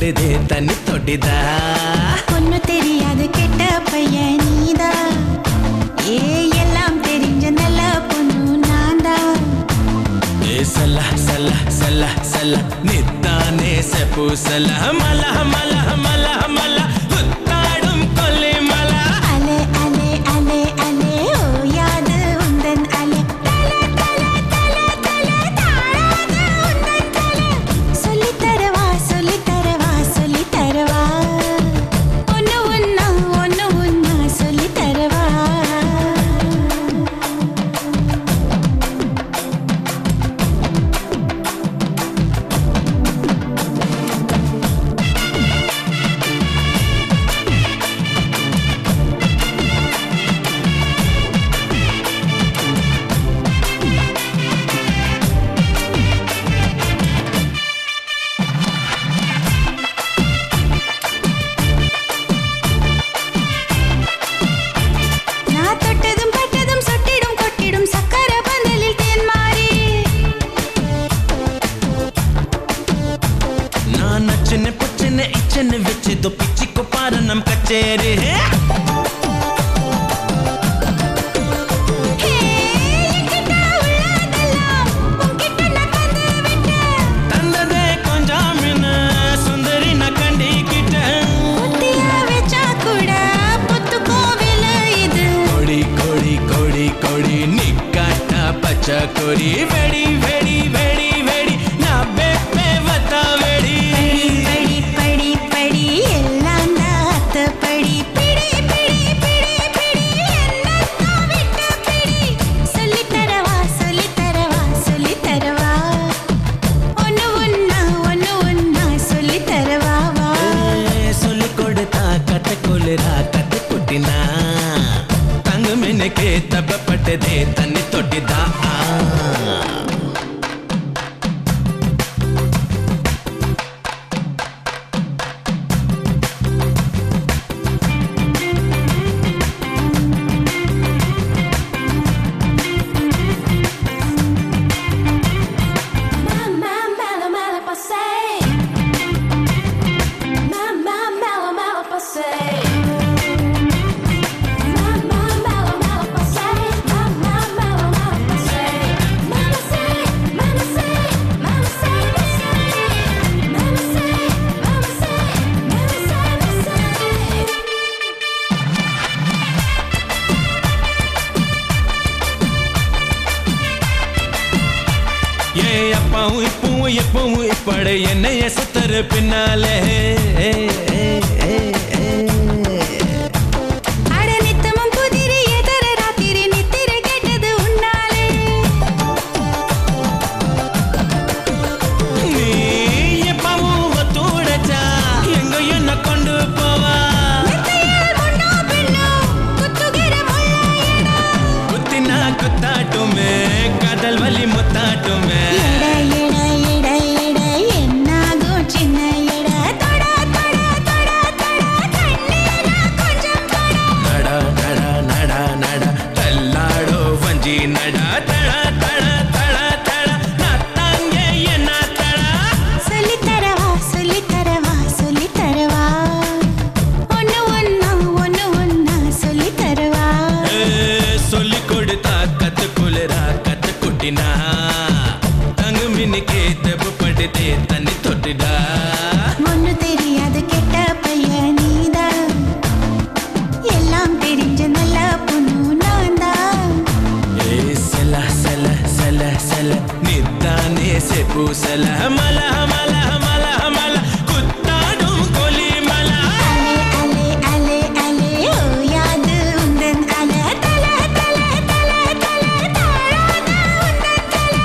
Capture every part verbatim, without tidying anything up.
தேவைப்படுதே தண்ணி தொட்டிதா. ஒன்னு தெரியாது கெட்ட பையன் நீதா, ஏ எல்லாம் தெரிஞ்ச நல்ல பொண்ணு நான்தா. ஏ சல்ல சல்ல சல்ல சல்ல நித்தானே செப்பு சல்ல மல மல மல மல புத்தாடும் கொல்லி மல. அலே அலே அலே அலே ஓயாது உந்தன் அலே தல தல தல தல தாழாது உந்தன் தல. சொல்லி தரவா சொல்லி தரவா சொல்லி தரவா, ஒன்னு ஒன்னா ஒன்னு ஒன்னா சொல்லி தரவா. நான் தொட்டதும் பட்டதும் சொட்டிடும் கொட்டிடும் சக்கர பந்தலில் தேன் மாறி. நான் நச்சனை பொச்சனை இச்சனை வச்சதோ பிச்சிக்கோ பாரு நம் கச்சேரி. ஹே என்கிட்ட உள்ளதெல்லாம் உன்கிட்ட நான் தந்து விட்டேன். தந்ததே கொஞ்சம் மின்ன சுந்தரி நான் கண்டிக்கிட்டேன். புத்தியா வச்சா கூட புத்துக்கோ விலை இது. கொடி கொடி கொடி கொடி நிக்காட்டா பச்சை கொடி வெடி வெடி வெடி வெடி நான் பெப்பே வத்தா வெடி. படி படி படி எல்லாம் தாத்த படி. பிடி பிடி பிடி பிடி என்னத்தான் விட்டு பிடி. சொல்லி தரவா சொல்லி தரவா சொல்லி தரவா, ஒன்னு ஒன்னா ஒன்னு ஒன்னா சொல்லி தரவா வா. சொல்லி கொடுத்தா கத்த கொள்ளுறா கத்து குட்டினா தங்கு மின்னுக்கு தப்பப்பட்டதே தண்ணி தொட்டிதா. Mamma mela mela passei. Mamma mela mela passei. Mamma mela mela passei. Mamma mela mela passei. Mama say, mama say, mama say, mama say, mama say, mama say, mama say. ஏ அப்பாவும் இப்பவும் எப்பவும் இப்பட என்னைய சுத்தரு பின்னாலே. அட நித்தமும் புதிரி எதர ராத்திரி நித்திரை கேட்டது உன்னாலே. நீ எப்பவும் ஒத்துழைச்சா எங்க என்ன கொண்டு போவா. மெத்தையில் முன்னோ பின்னோ குத்துகிற முள்ளாயடா. குத்தினா குத்தாட்டுமே காதல் வலி முத்தாட்டுமே. எடை எடை எடை எடை என்னாகும் சின்ன எடை. தொட தொட தொட தொட கண்ணீரா கொஞ்சம் தொட. நடா நடா நடா நடா தள்ளாடோ வஞ்சி நடா தடா தடா தடா தடா நத்தாங்க என்ன தடா. சொல்லி தரவா சொல்லி தரவா சொல்லி தரவா, ஒன்னு ஒன்னா ஒன்னு ஒன்னா சொல்லி தரவா. ஏ, சொல்லி கொடுத்தா கத்து குளிரா கத்து குட்டினா தங்கு மின்னுக்கு தெப்பப்படுதே தண்ணி தொட்டிடா. ஒன்னு தெரியாது கெட்ட பையன் நீதா, எல்லாம் தெரிஞ்ச நல்ல பொண்ணு நான்தா. ஏ செல செல செல செல நித்தானே செப்பு செல மல மல மல மல குத்தாடும் கொலி மல. அலே அலே அலே அலே ஓயாது உந்தன் அலே தல தல தல தல தாழாது உந்தன் தல.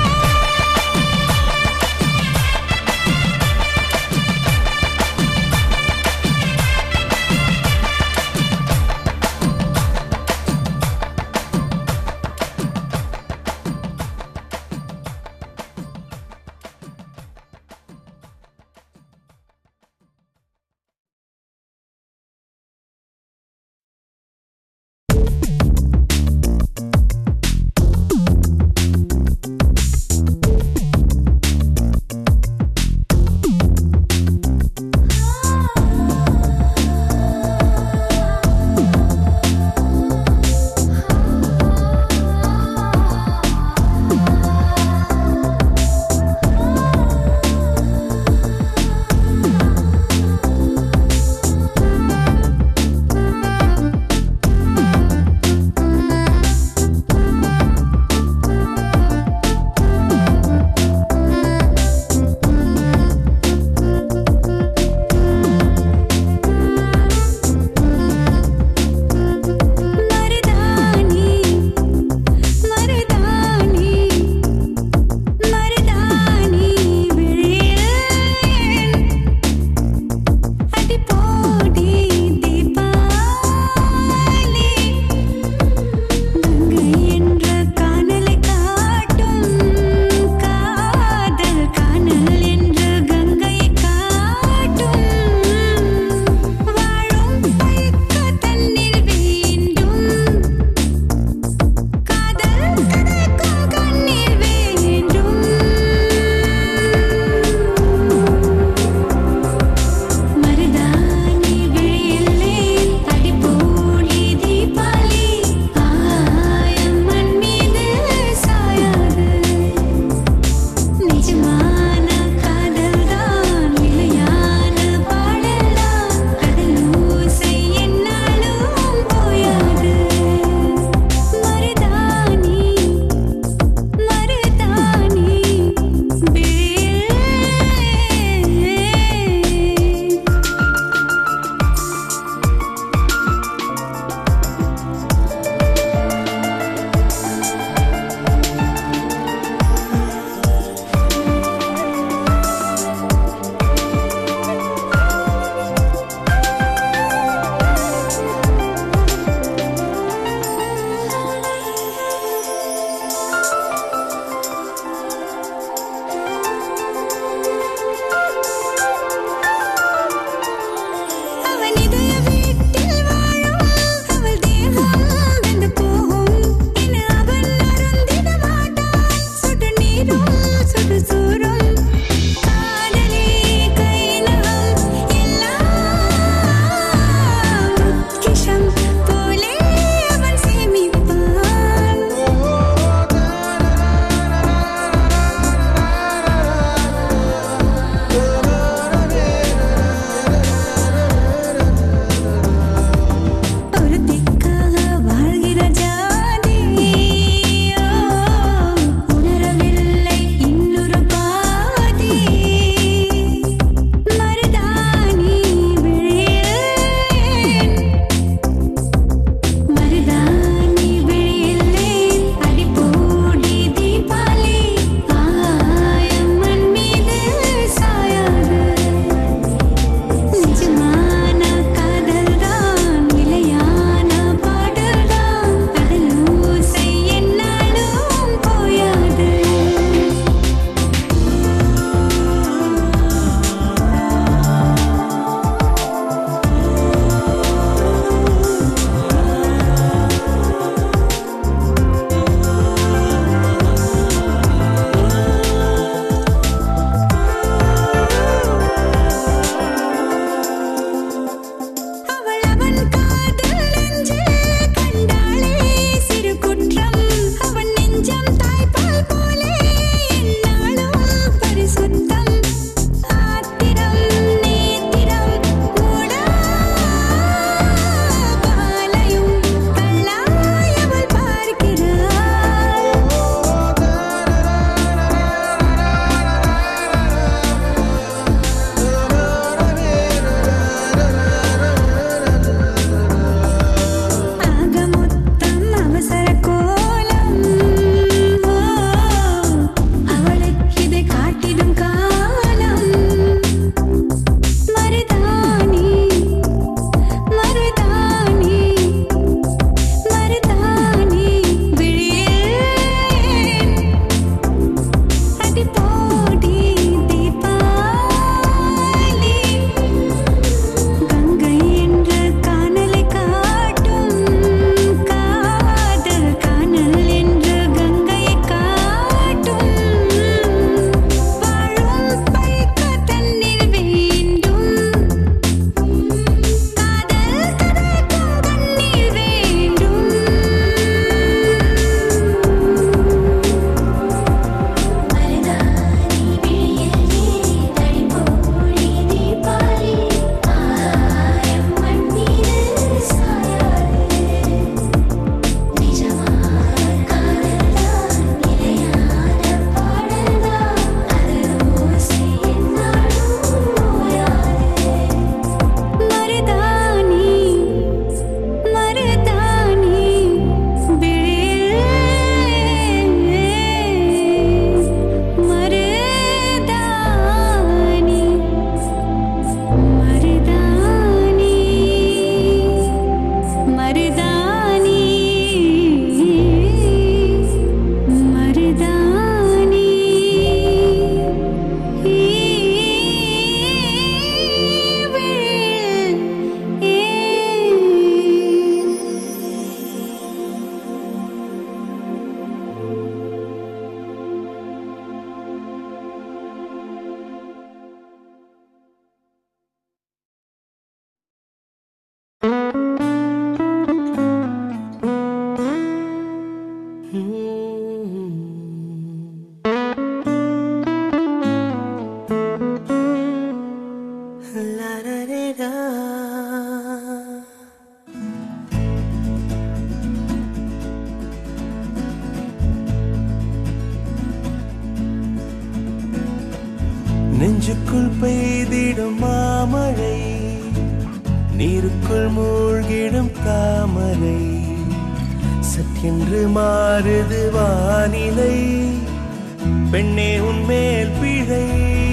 நெஞ்சுக்குள் பெய்திடும் மாமழை, நீருக்குள் மூழ்கிடும் தாமரை, சற்றென்று மாறுது வானிலை, பெண்ணே உன்மேல் பிழை,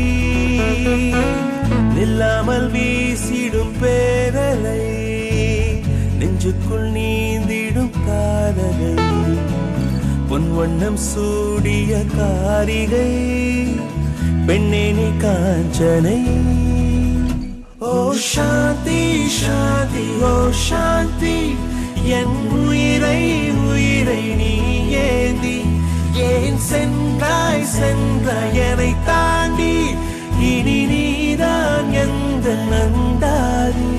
நில்லாமல் வீசிடும் பேரலை, நெஞ்சுக்குள் நீந்திடும் காதலை, பொன் வண்ணம் சூடிய காரிகை, பெண்ணே நீ காஞ்சனை. ஓ சாந்தி சாந்தி ஓ சாந்தி, என் உயிரை உயிரை நீ ஏந்தி ஏன் சென்றாய் சென்றாய் என்னை தாண்டி, இனி நீதான் எந்த நந்தாரி.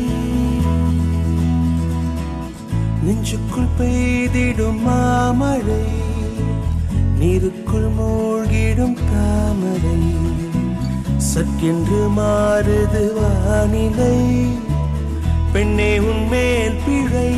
நெஞ்சுக்குள் பெய்திடும் மாமழை, நீருக்குள் மூழ்கிடும் தாமரை, சற்றென்று மாறுது வானிலை, பெண்ணே உன்மேல் பிழை.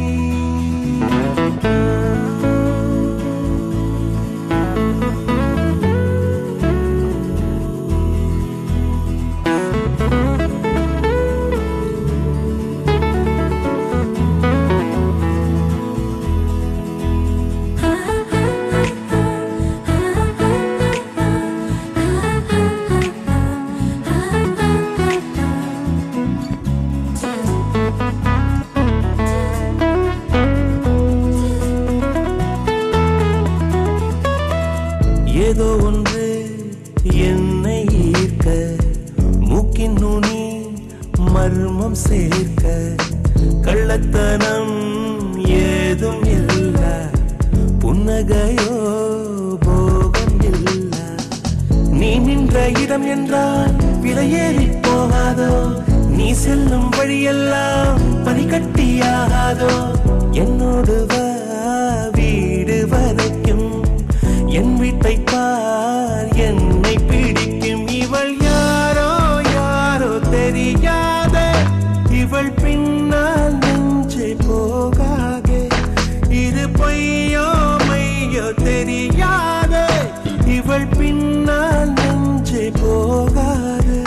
ஏதோ ஒன்று என்னை ஈர்க்க, மூக்கின் நுனி மர்மம் சேர்க்க, கள்ளத்தனம் ஏதும் இல்ல, புன்னகையோ போகம் இல்ல, நீ நின்ற இடம் என்றால் விலையேறி போகாதோ, நீ செல்லும் வழியெல்லாம் பனிக்கட்டியாகாதோ, என்னோடு வா வீடு வரைக்கும், என் வீட்டை பார் என்னை பிடிக்கும், இவள் யாரோ யாரோ தெரியாத, இவள் பின்னால் நெஞ்சே போகாதே, இது பொய்யோ மையோ தெரியாத, இவள் பின்னால் நெஞ்சே போகாதே.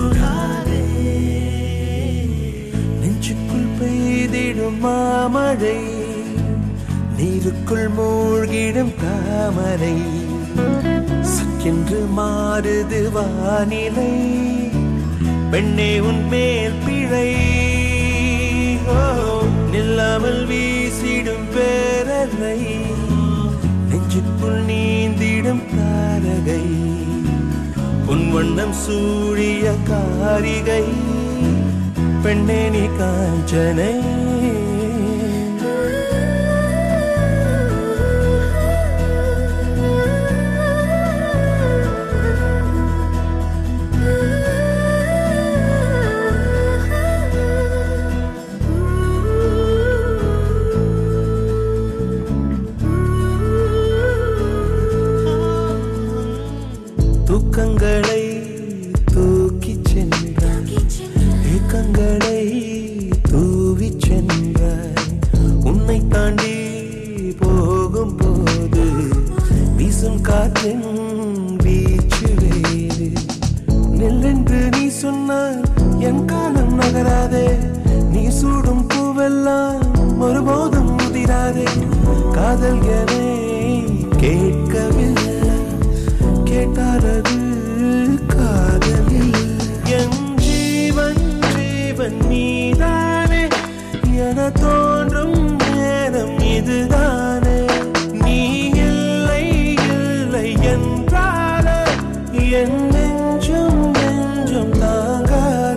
நெஞ்சுக்குள் பெய்திடும் மாமழை, நீருக்குள் மூழ்கிடும் தாமரை, சற்றென்று மாறுது வானிலை, பெண்ணே உன்மேல் பிழை. ஓ, நில்லாமல் வீசிடும் பேரலை, நெஞ்சுக்குள் நீந்திடும் தாரகை, உன் வண்ணம் சூடிய காரிகை, பெண்ணே நீ காஞ்சனை. தூக்கங்களை தூக்கி சென்றாய், ஏக்கங்களை தூவி சென்றாய், உன்னை தாண்டி போகும் போது வீசும் காற்றின் வீச்சு வேறு, நெல்லென்று நீ சொன்னால் என் காலம் நகராதே, நீ சூடும் பூவெல்லாம் ஒருபோதும் முதிராதே, காதல் என கேட்கவில்லை, கேட்டாரது காதலில், என் ஜீவன் ஜீவன் நீதானே, என தோன்றும் நேரம் இதுதானே, நீ இல்லை இல்லை என்றால என் நெஞ்சும் நெஞ்சும் தாங்காத.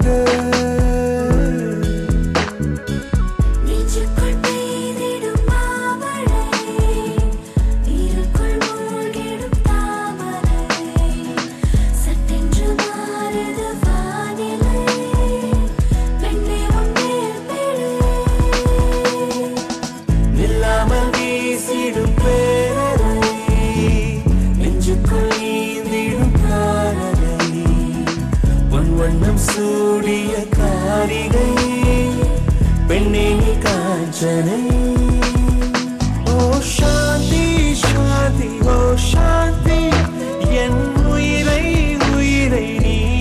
வண்ணம் சூடிய காரிகை, பெண்ணே நீ காஞ்சனை. ஓ சாந்தி சாந்தி ஓ சாந்தி, என் உயிரை உயிரை நீ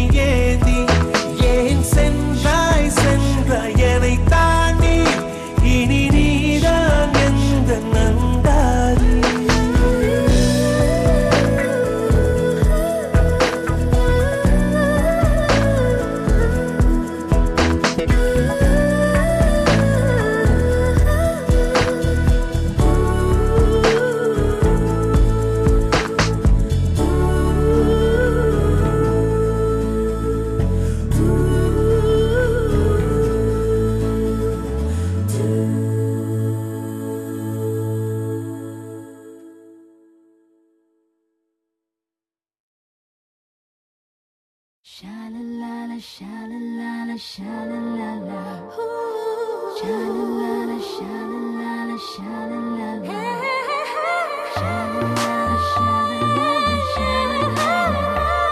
sha-la-la-la. Sha-la-la-la, sha-la-la-la, sha-la-la-la. Sha-la-la-la, sha-la-la-la, sha-la-la-la.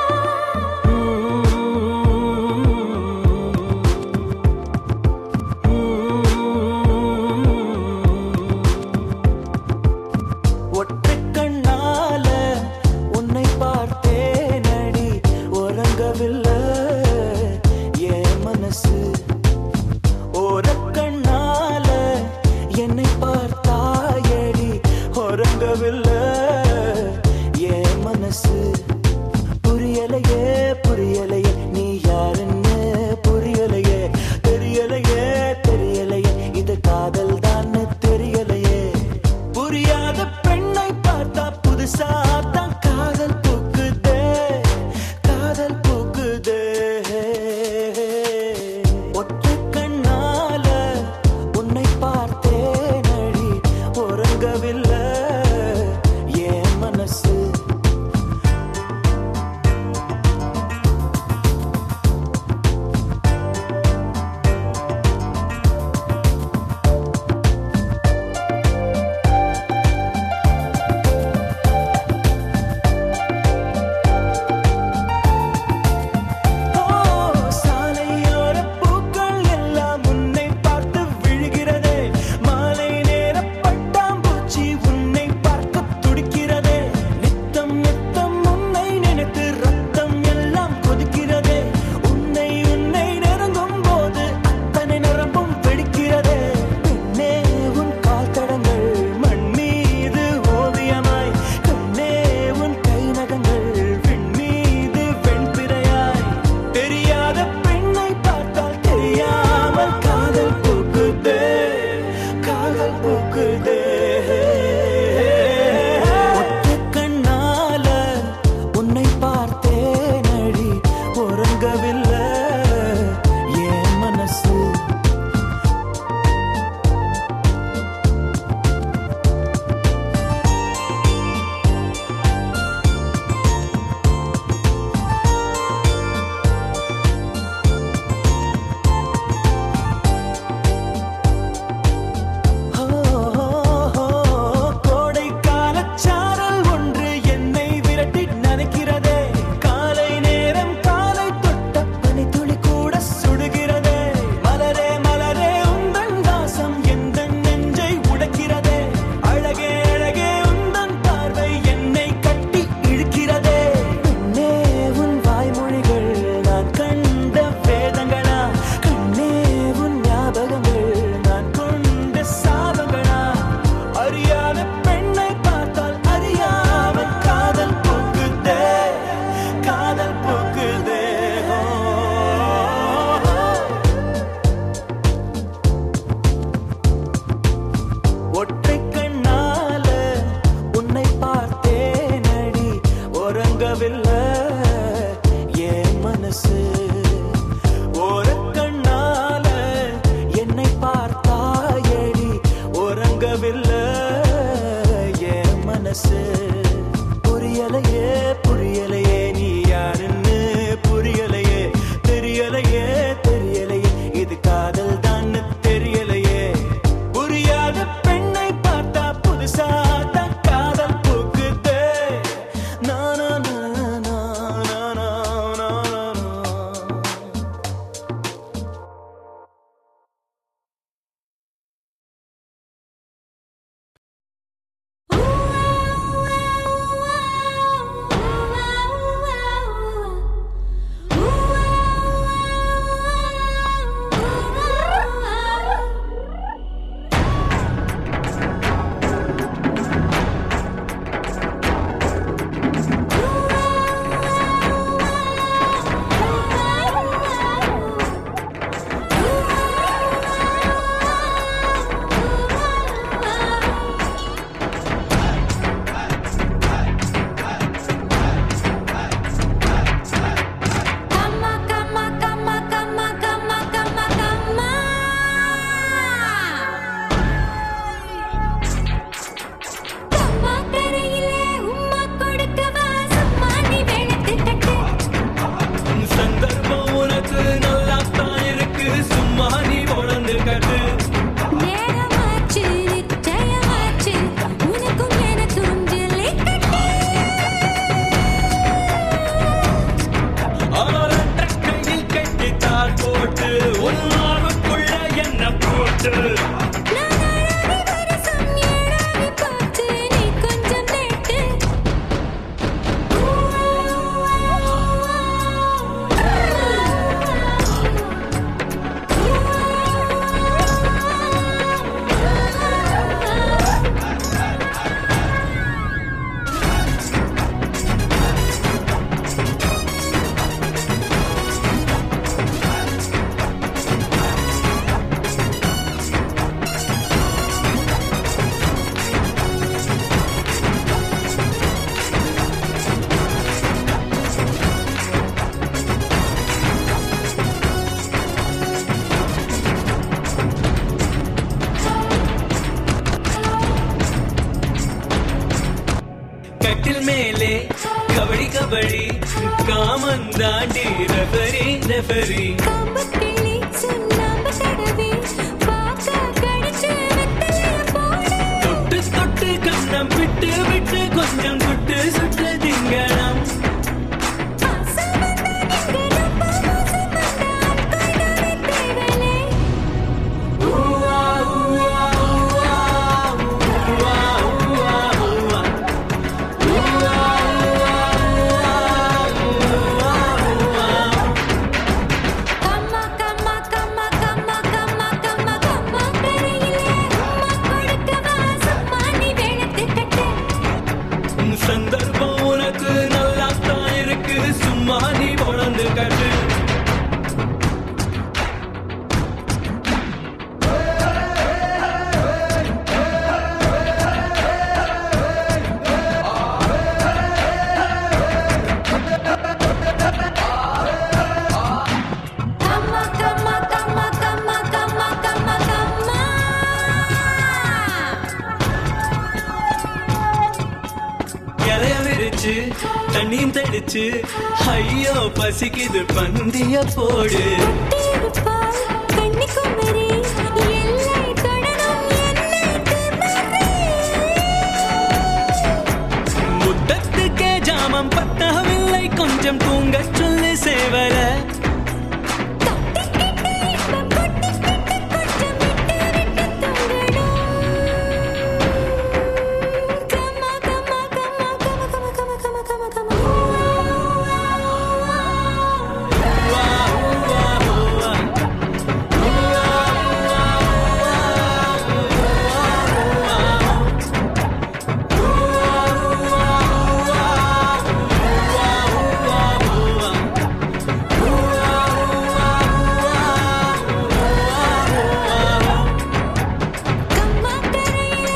ஒற்றைக் கண்ணால உன்னை பார்த்தேனடி, உறங்கவில்லை என் மனசு. ஓரக்கண்ணால என்னை பார்த்தால் கபடி கபடி காமன் தாண்டி ரெஃபரி ரெஃபரி கம்பக்கிளி சுண்ணாம்பு தடவி பாக்க கடிச்சு வெத்தலைய போடு தொட்டு தொட்டு கண்ணம் விட்டு விட்டு கொஞ்சம் சுட்டு சுட்டு திங்கണം பாசம் வந்தா நீங்க ரொம்ப மோசம் வந்தா அக்கறைதானே தேவலே ஊவா ஊவா ஊவா ஊவா ஊவா ஊவா கம்மா கம்மா கம்மா கம்மா கம்மா கம்மா கம்மா கரையிலே உம்மா கொடுக்கவா சும்மா நீ வேணத்து கட்டு சந்தர்ப்பம் உனக்கு நல்லா தான் இருக்கு சும்மா நீ பொழந்து கட்டு கம்மா கம்மா கம்மா கம்மா கம்மா கம்மா கம்மா இலைய விரிச்சு தண்ணியும் தெளிச்சு ஐயோ பசிக்குது பந்திய போடு தீருப்பால் கன்னிக்குமரி எல்லை தொடரும் என்னை திமறி முத்தத்துக்கே ஜாமம் பத்தவில்லை கொஞ்சம் தூங்கச் சொல்லு சேவல தொட்டிக்கிட்டு இன்பம் கொட்டிக்கிட்டு கொஞ்சம் விட்டு விட்டு தூங்கணும் கம்மா கம்மா கம்மா கம்மா கம்மா கம்மா கம்மா கம்மா ஊவா ஊவா ஊவா கம்மா கரையிலே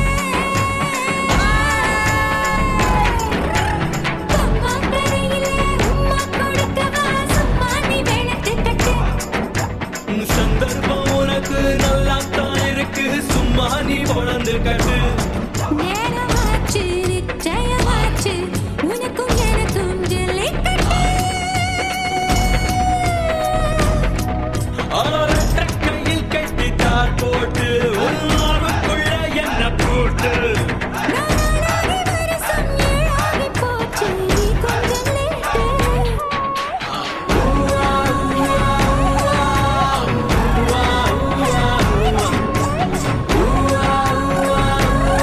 கம்மா கரையிலே உம்மா கொடுக்கவா சும்மா நீ வேணத்து கட்டு சந்தர்ப்பம் உனக்கு நல்லா தான் இருக்கு சும்மா நீ பொழந்து கட்டு நேரமாச்சு நிச்சயமாச்சு உனக்கும் எனக்கும் ஜல்லிக்கட்டு ஆரற்ற கையில் கட்டித்தார் போட்டு உன்னாருக்குள்ள என்ன போட்டு நானாகி வருஷம் ஏழாகி போச்சு நீ கொஞ்சம் லேட்டு ஊவா ஊவா ஊவா ஊவா ஊவா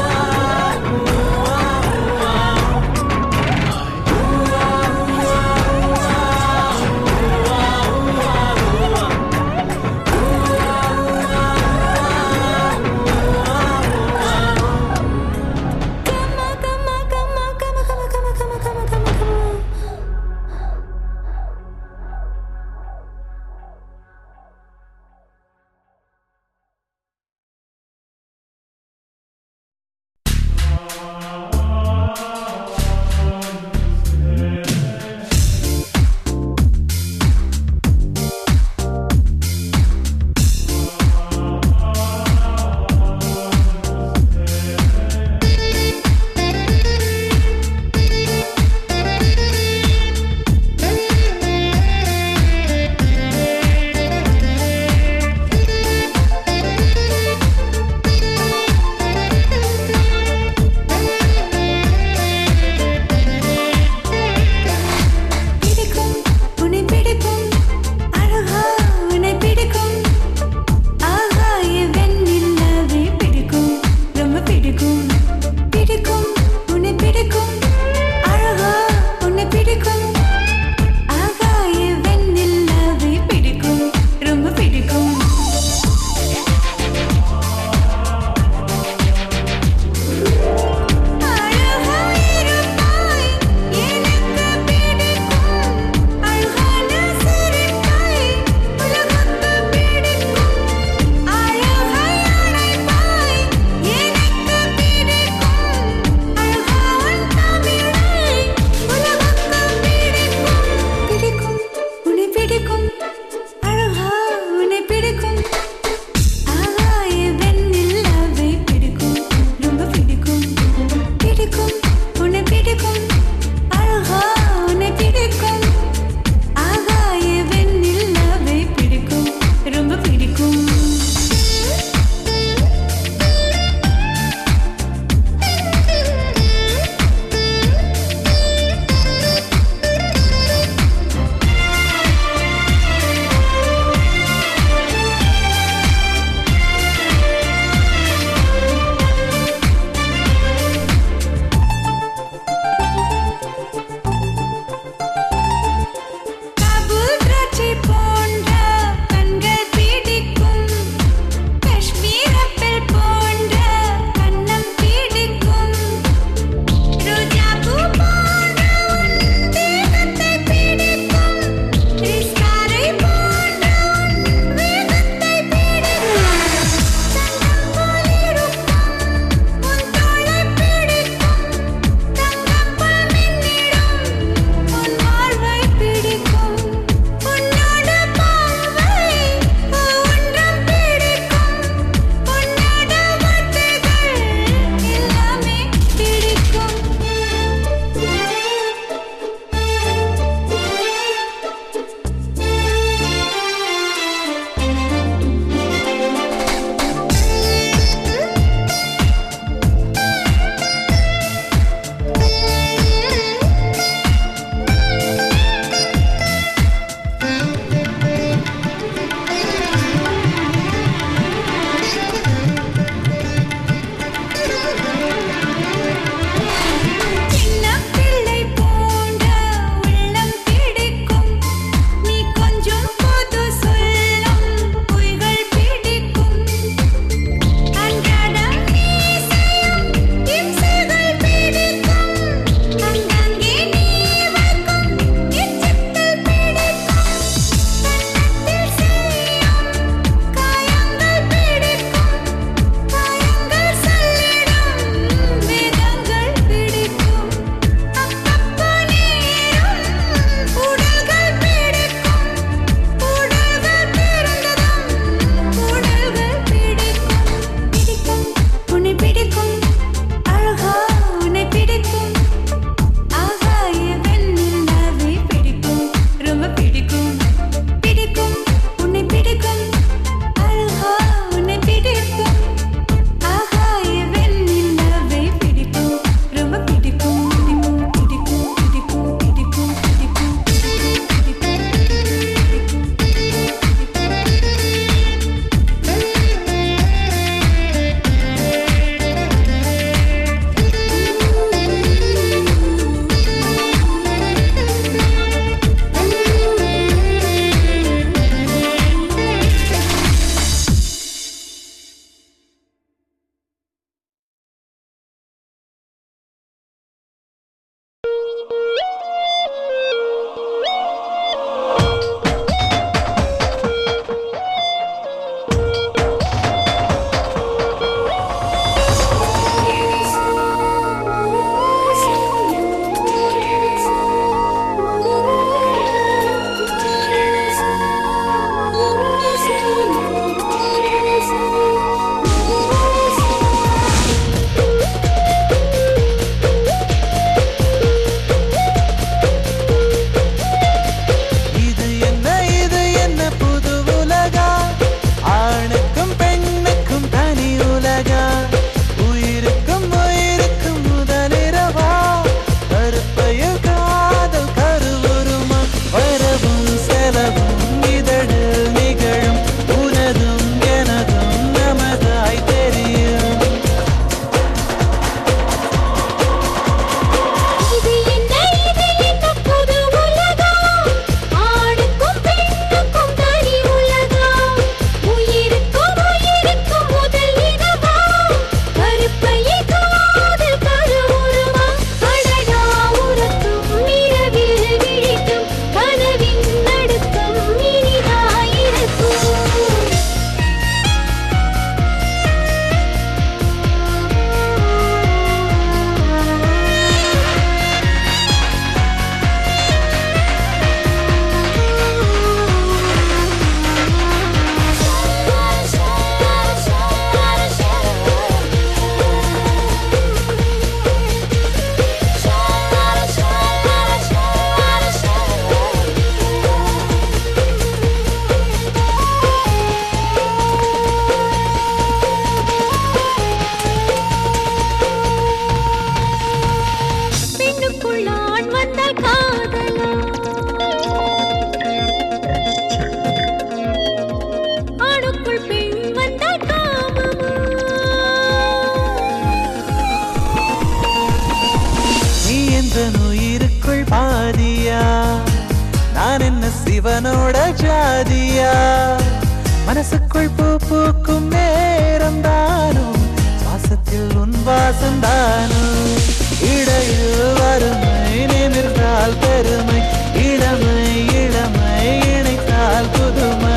இவனோட ஜாதியா மனசுக்குள் பூ பூக்கும் நேரம் தானும் சுவாசத்தில் உன் வாசம் தானும் இடையில் வறுமை நிமிர்ந்தால் பெருமை இளமை இளமை இணைத்தால் புதுமை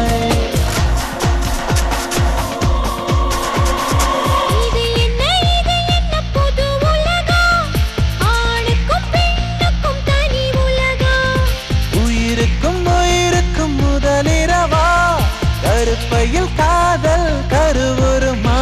கருப்பையில் காதல் கருவுருமா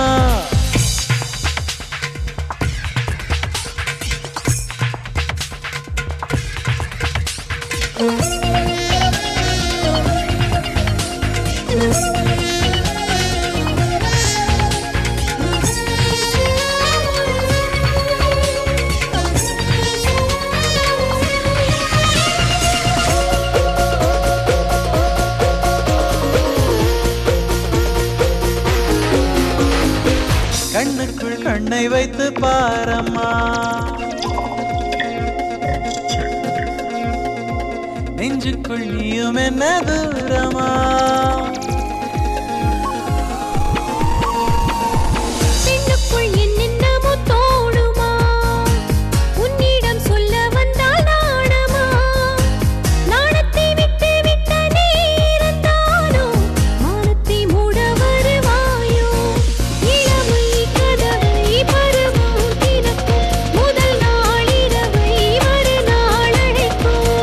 கண்ணுக்குள் கண்ணை வைத்து பாரம்மா நெஞ்சுக்குள் நீயும் என்ன தூரமா பெண்ணுக்குள் என்னென்னமோ தோணுமா உன்னிடம் சொல்ல வந்தால் நாணமா நாணத்தை விட்டு விட்ட நேரத்தானோ மானத்தை மூட வருவாயோ இளமை கதவை பருவம் தினக்கும் முதல் நாள் இரவை மறுநாள் அழைக்கும்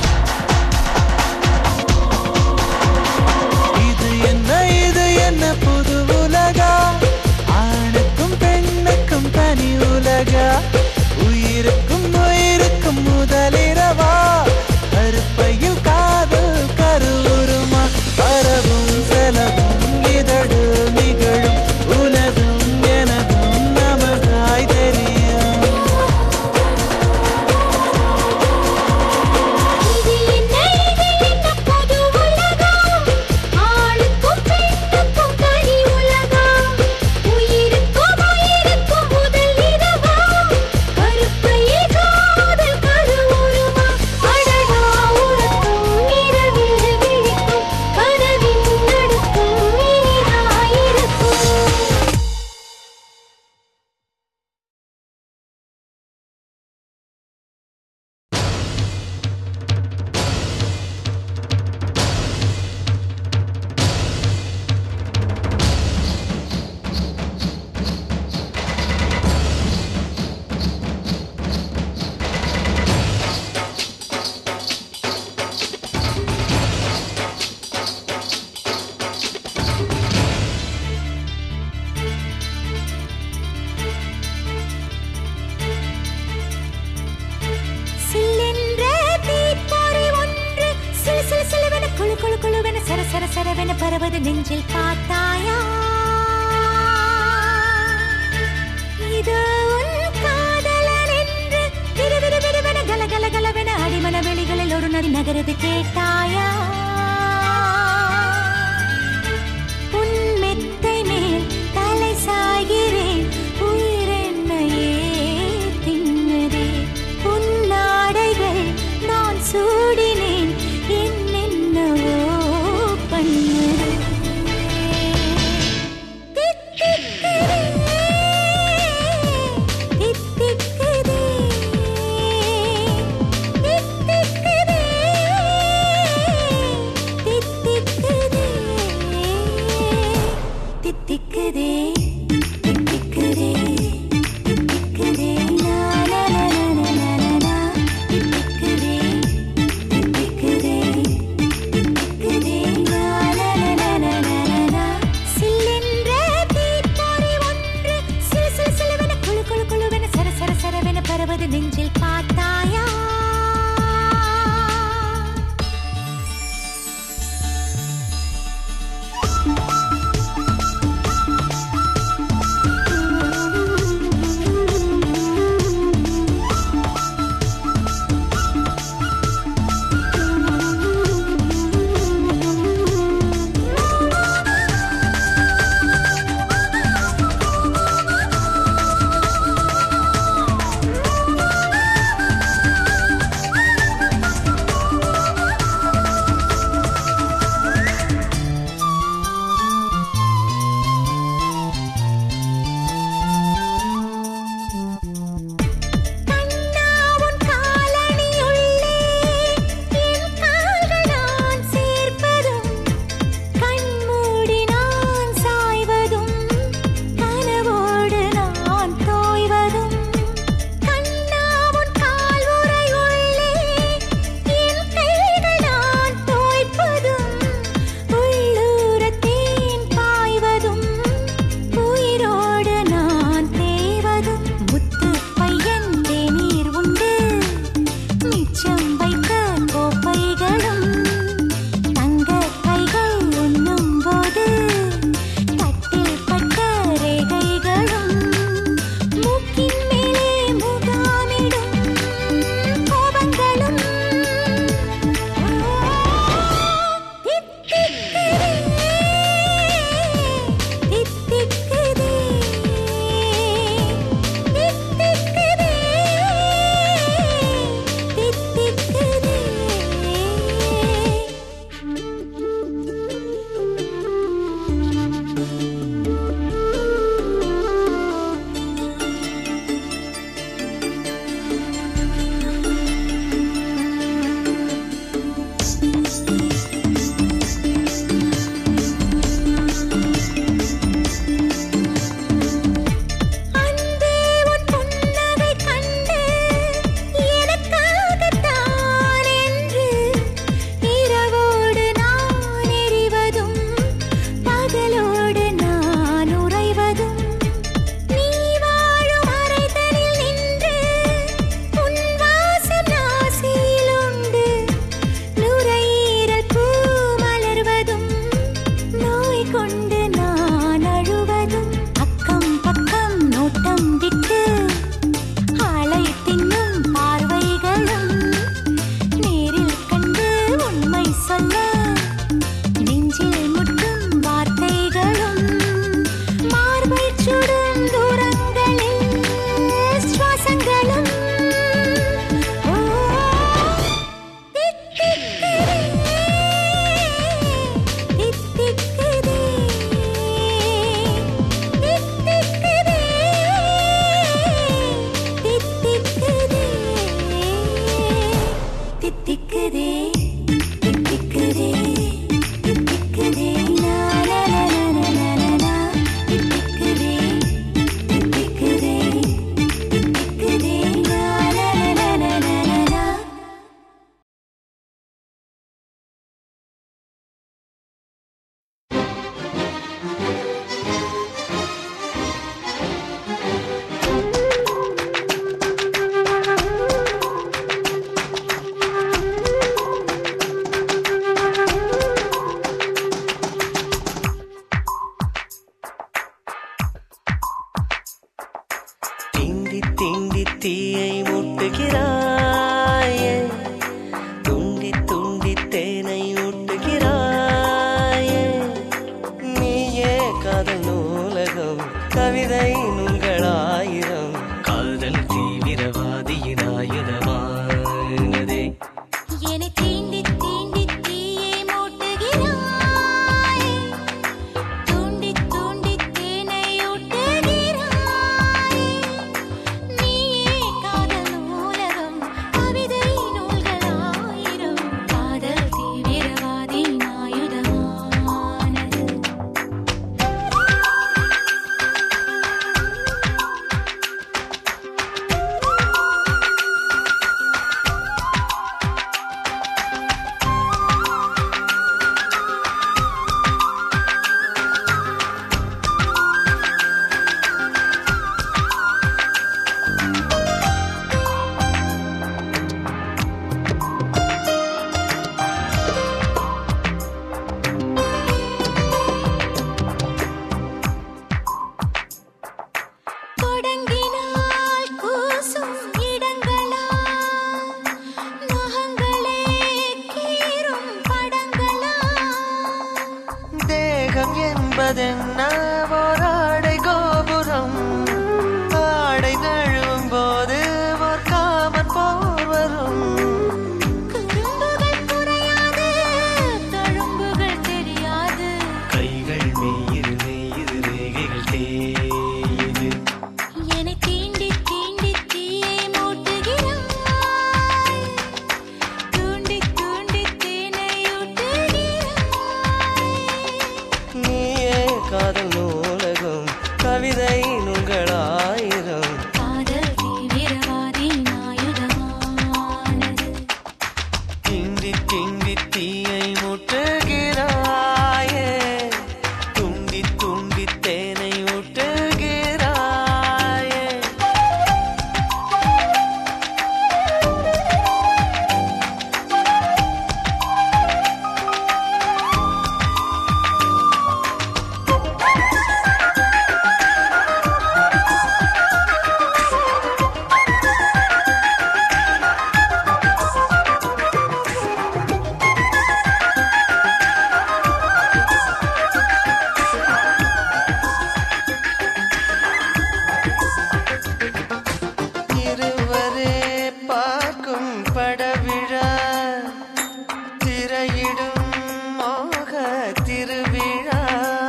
இது என்ன இது என்ன புது உலகா ஆணுக்கும் பெண்ணுக்கும் தனி உலகா உயிருக்கும் உயிருக்கும் முதலிரவா கருப்பையில் காதல் கருவுருமா பரவும் செலவும் இதழு நிகழும் உனதும் எனதும் நமதாய் தெரியும் இது என்ன இது என்ன புது உலகா ஆணுக்கும் பெண்ணுக்கும் தனி உலகா உயிருக்கும் உயிருக்கும் முதல் இரவா கருப்பையில் காதல் கருவுருமா அடடா உறக்கம் இரவில் விழிக்கும் கனவின் நடுக்கம் இனிதாயிருக்கும் சில்லென்ற தீப்பொறி ஒன்று சிலு சிலு சிலுவென குளு குளு குளுவென சர சர சரவென பரவது நெஞ்சில் பார்த்தாயா இது உன் காதலன் என்று விறு விறு விறுவென கல கல கலவென அடிமன வெளிகளில் ஒரு நொடி நகரது கேட்டாயா உன் மெத்தை மேல் தலை சாய்கிறேன் உயிரென்னையே தின்னதே உன் நாடைகள் நான் சூடினேன் என்னென்னவோ பண்ணதே தித்திக்குதே தித்திக்குதே தித்திக்குதே தீயை மூட்டுகிறாயே, தூண்டி தூண்டி தேனை ஊட்டுகிறாயே. நீயே காதல் நூலகம், கவிதை நூல்களாயிரம், காதல் தீவிரவாதியின் ஆயுதமானதே. என்னை தீண்டி தீண்டி தீயை மூட்டுகிறாய், தூண்டி தூண்டி தேனை ஊட்டுகிறாய். நீயே காதல் நூலகம், கவிதை நூல்களாயிரம், காதல் தீவிரவாதியின் ஆயுதமானது. தொடங்கினால் கூசும் இடங்களா, நகங்களே கீறும் படங்களா. தேகம் என்பதென்ன ஓராடை கோபுரம், ஆடை நழுவும் போது ஓர் காமன் போர் வரும். குறும்புகள் குறையாது, தழும்புகள் தெரியாது. கைகள் மெய்யிரு மெய்யிரு ரேகைகள் தேயுது. என்னை தீண்டி தீண்டி தீயை மூட்டுகிறாய், தூண்டி தூண்டி தேனை ஊட்டுகிறாய். நீயே காதல் நூலகம், கவிதை நூல்களாயிரம், காதல் தீவிரவாதியின் ஆயுதமானது. திண்டி திண்டி தீயை மூட்டுகிறாயே, துண்டி துண்டி தேனை ஊட்டுகிறாயே. இருவரே பார்க்கும் படவிழா, திரையிடும் மோக திருவிழா.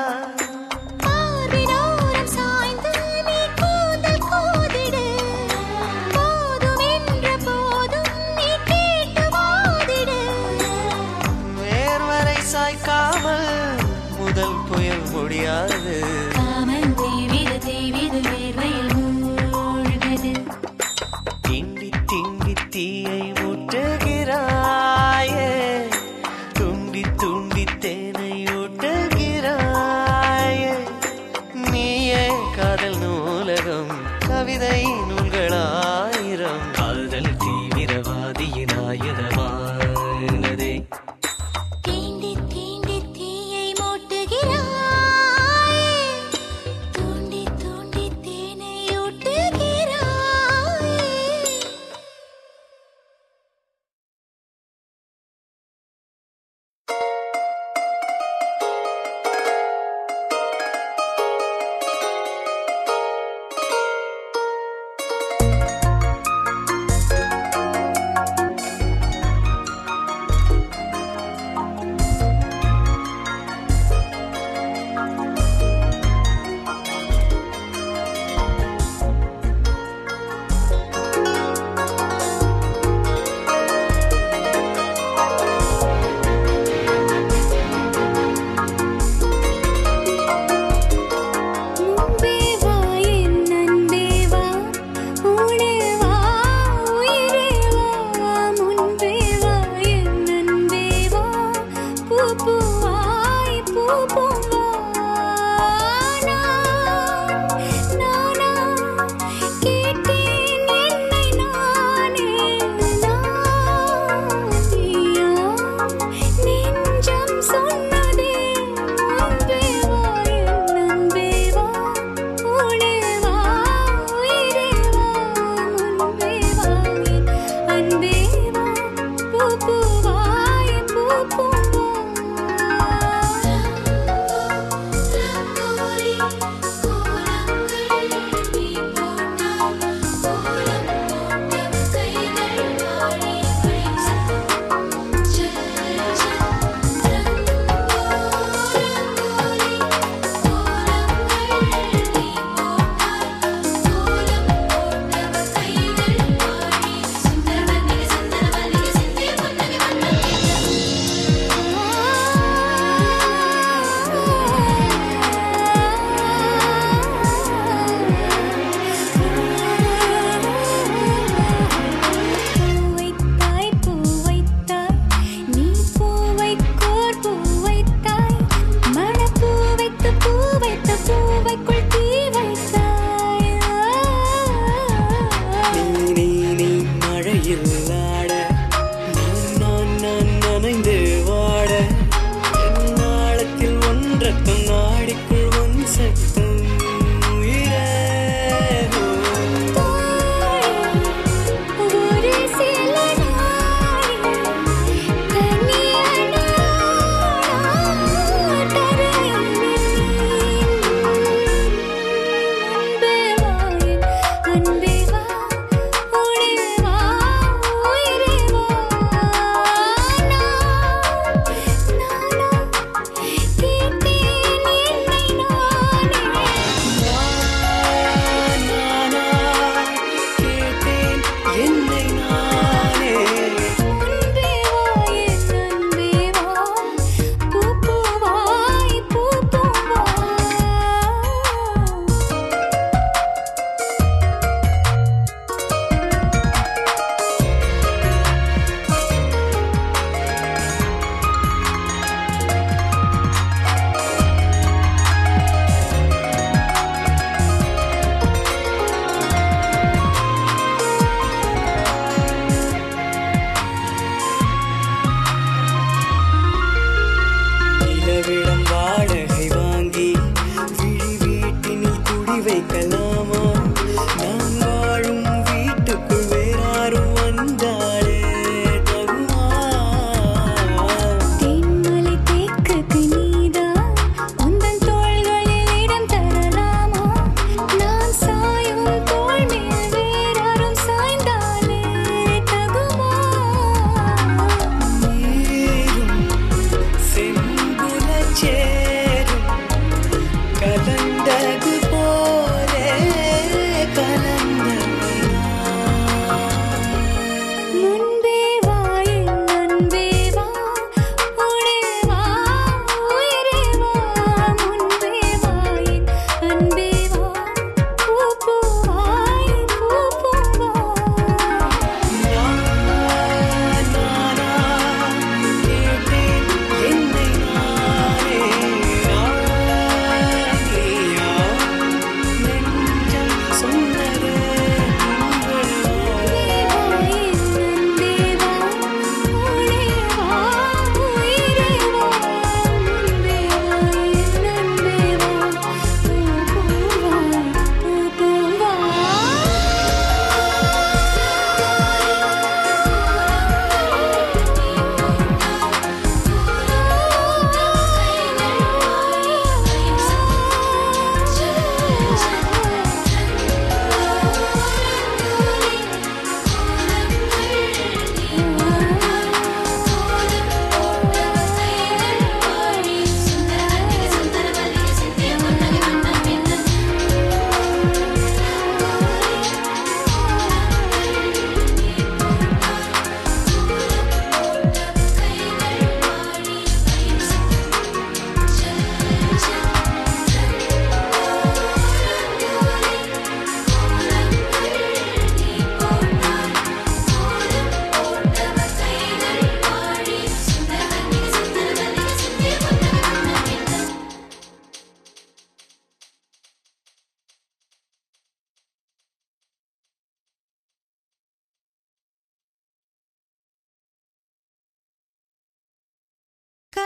பார்வினோரம் சாய்ந்து நீ கூந்தல் கோதிடு, போதும் என்ற போதும் நீ கேட்டு வாதிடு. வேர்வரை சாய்க்காமல் முதல் புயல் முடியாது. காமன் தீவிது தீவிது வேர்வையில் மூழ்குது. திண்டி திண்டி தீயை மூட்டுகிறாயே, துண்டி துண்டி தேனை ஊட்டுகிறாயே. நீயே காதல் நூலகம், கவிதை நூல்களாயிரம், காதல் தீவிரவாதியின் ஆயுதமானதே. தீண்டி தீண்டி தீயை மூட்டுகிறாய், தூண்டி தூண்டி தேனை ஊட்டுகிறாய்.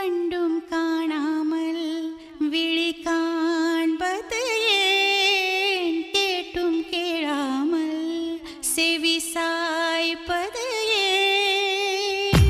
கண்டும் காணாமல் விழி காண்பது ஏன் கேட்டும் கேளாமல் செவி சாய்ப்பது ஏன்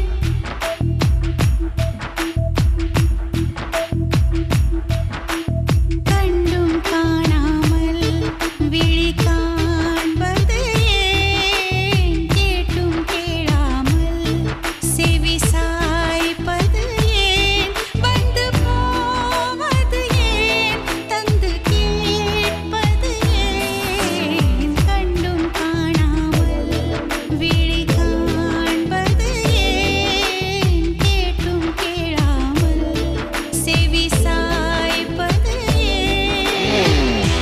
கண்டும் காணாமல் விழி காண்பது ஏன் கேட்டும் கேளாமல் செவி சாய்ப்பது ஏன் வந்து போவது ஏன் தந்து கேட்பது ஏன் கண்டும் காணாமல் விழி காண்பது ஏன் கேட்டும் கேளாமல் செவி சாய்ப்பது ஏன்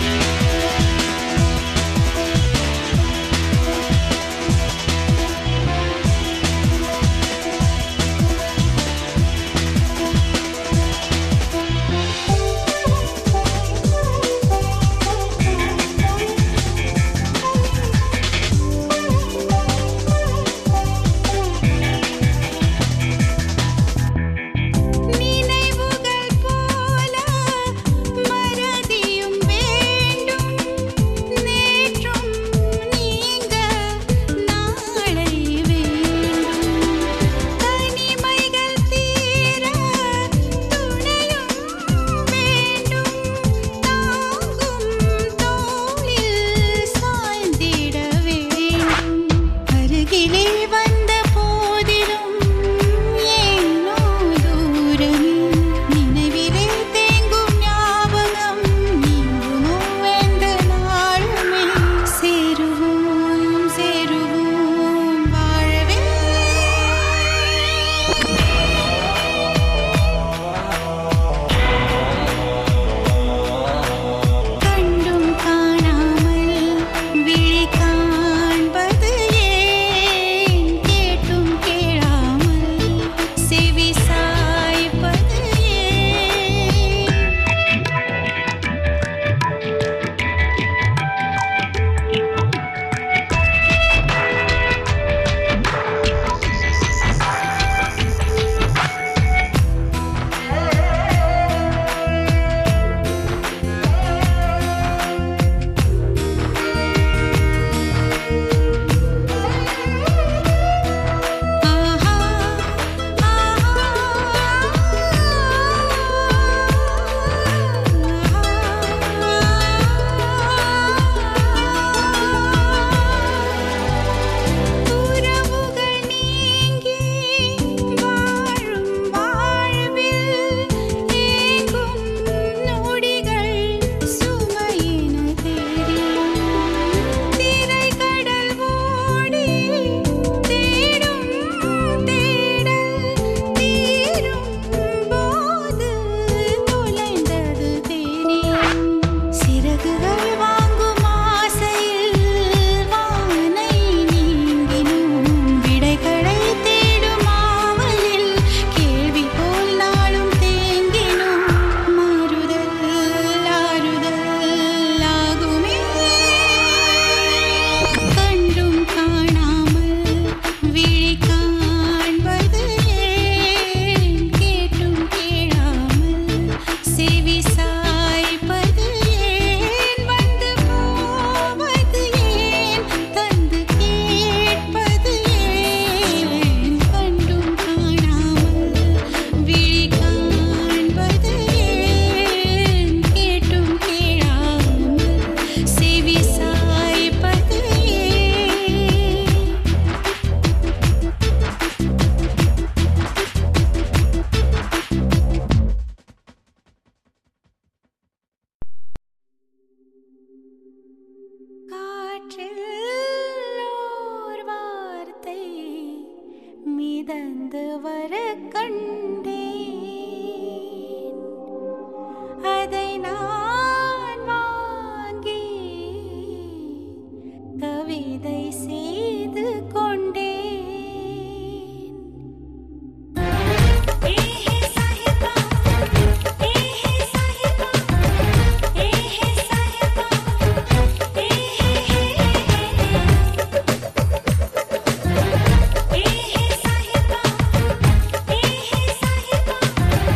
நினைவுகள் போல மறதியும் வேண்டும் நேற்றும் நீங்க நாளை வேண்டும் தனிமைகள் தீர துணையும் வேண்டும் தாங்கும் தோளில் சாய்ந்திட வேண்டும் அருகிலே வந்த போதிலும் ஏனோ தூரமே நினைவிலே தேங்கும் ஞாபகம் நீங்குமோ எந்த நாளுமே சேருவோம் சேருவோம் வாழவே கண்டும் காணாமல் விழி காண்பது ஏன் கேட்டும் கேளாமல் செவி சாய்ப்பது ஏன் ஆஹா உறவுகள் நீங்கி வாழும் வாழ்வில் ஏங்கும் நொடிகள் சுமையின தெரியும் திரைக்கடல் ஓடி தேடும் தேடல் தீரும் போது தொலைந்தது தெரியும் சிறகுகள் வாங்கும் ஆசையில் வானை நீங்கினோம் விடைகளை தேடும் ஆவலில் கேள்வி போல் நாளும் தேங்கினோம் மாறுதல் ஆறுதல் ஆகுமே கண்டும் காணாமல் விழி காண்பது ஏன் கேட்டும் கேளாமல் செவி சாய்ப்பது ஏன் வந்து போவது ஏன் தந்து கேட்பது ஏன் கண்டும் காணாமல் விழி காண்பது ஏன் கேட்டும் கேளாமல் செவி சாய்ப்பது ஏன் காற்றில் ஓர் வார்த்தை மிதந்து வர கண்டேன் அதை நான் வாங்கி கவிதை செய்து கொண்டேன் ஏஹே சாஹிபா ஏஹே சாஹிபா ஏஹே சாஹிபா ஏஹே ஏஹே சாஹிபா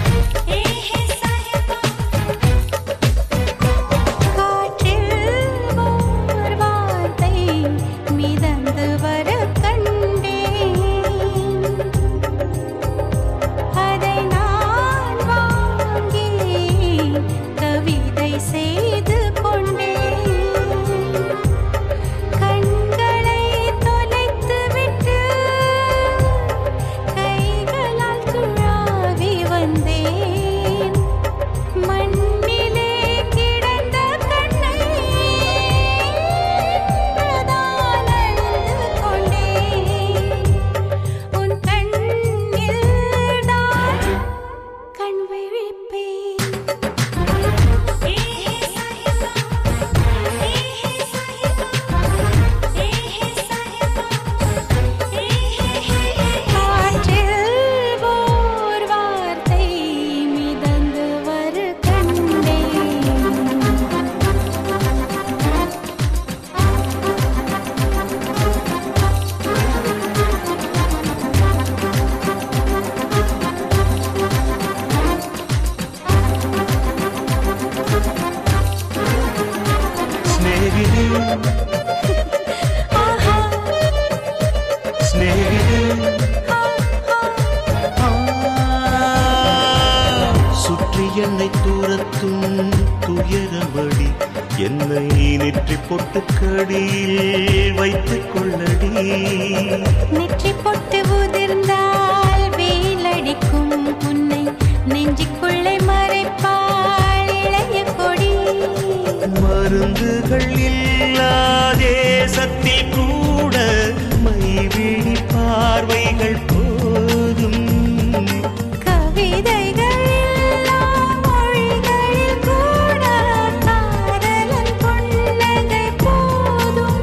எதம்படி என்னை நெற்றி பொட்டு கடியில் வைத்துக் கொள்ளடி. நெற்றி பொட்டு உதிர்ந்தால் வெயிலடிக்கும் உன்னை நெஞ்சுக்குள்ளே மறைப்பாள் இளைய கொடி. மருந்துகள் இல்லாதே சத்தி கூட மைவிழி பார்வைகள் போதும். கவிதைகள் எல்லாம் மொழிகளில் கூட காதலன் புன்னகை போதும்.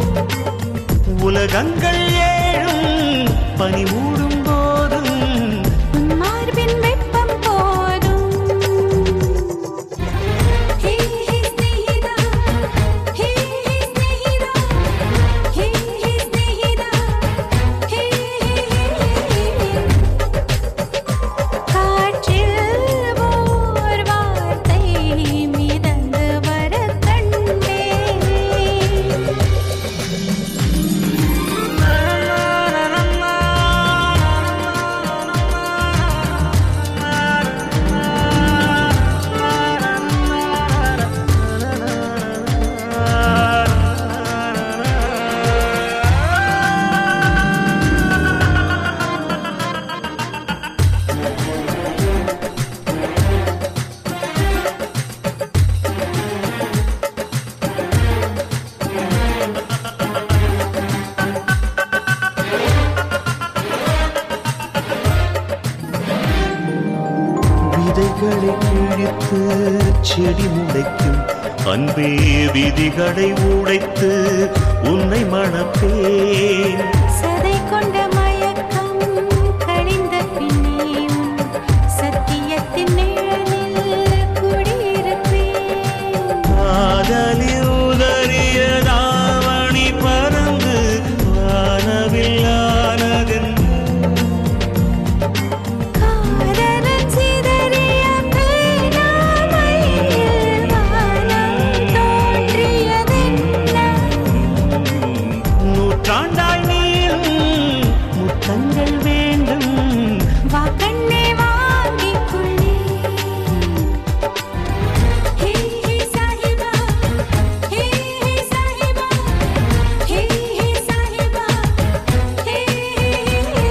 உலகங்கள் ஏழும் பனி மூடும் போதும் உன் மார்பின் வெப்பம் போதும். ஹே ஹே ஸ்நேகிதா, ஹே ஹே ஸ்நேகிதா, ஹே ஹே ஸ்நேகிதா, ஹே ஹே. காற்றில் ஓர் வார்த்தை மிதந்து வர கண்டேன். விதைகளை கிழித்து செடி முளைக்கும் அன்பே விதிகளை உடைத்து உன்னை மணப்பேன். சதை கொண்ட மயக்கம் கழிந்த பின்னே உன் சத்தியத்தின் நிழலில் குடியிருப்பேன். காதலில் உதறிய தாவணி பறந்து வானவில்லானதென்று காதலன் சிதறிய பேனாமையில் வானம் தோன்றியதென்ன. நூற்றாண்டாய் நீளும் முத்தங்கள் வேண்டும். வா கண்ணே வாங்கிக் கொள்ளேன். ஹே ஹே சாஹிபா, ஹே ஹே சாஹிபா, ஹே ஹே சாஹிபா, ஹே ஹே.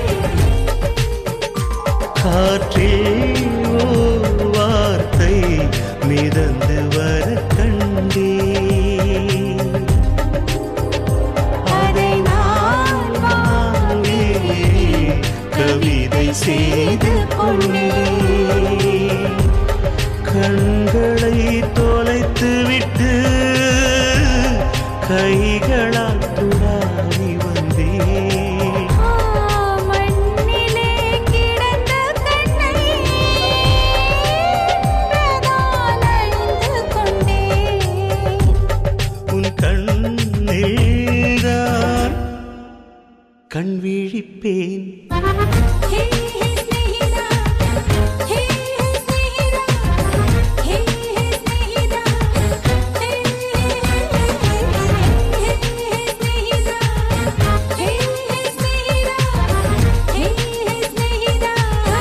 காற்றில் ஓர் வார்த்தை மிதந்து வர கண்டேன். அதை நான் வாங்கி கவிதை செய்து கொண்டேன். கண்களை தொலைத்து விட்டு கைகளால் துடாவி வந்தேன். ஆ, மண்ணிலே கிடந்த கண்ணை பிரதான் அழிந்து கொண்டேன். உன் கண்ணில்தான் கண் விழிப்பேன். ஹே ஹே ஸ்நேகிதா, ஹே ஹே ஸ்நேகிதா, ஹே ஹே ஸ்நேகிதா, ஹே ஹே ஸ்நேகிதா, ஹே ஹே ஸ்நேகிதா, ஹே ஹே ஸ்நேகிதா.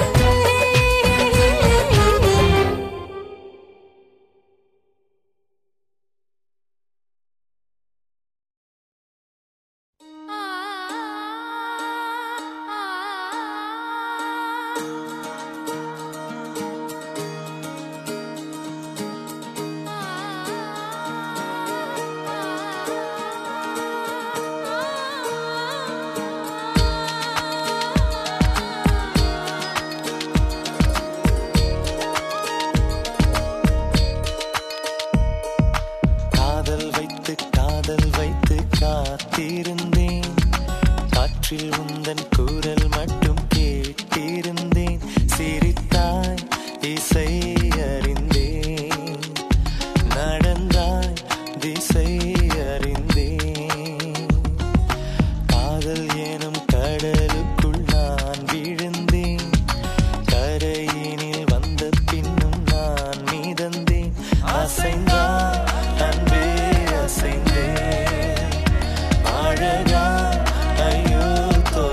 காதல் வைத்து காதல் வைத்து காத்திருந்தேன். காற்றில் உந்தன் குரல் மட்டும் கேட்டிருந்தேன். சிரித்தாய் இசை அறிந்தேன். நடந்தாய் திசை அறிந்தேன். காதல் எனும் கடலுக்குள் நான் விழுந்தேன். கரையினில் வந்த பின்னும் நான் மீதந்தேன். அசைந்தான் அன்பே அசைந்தேன். அழகா ஐயோ தோ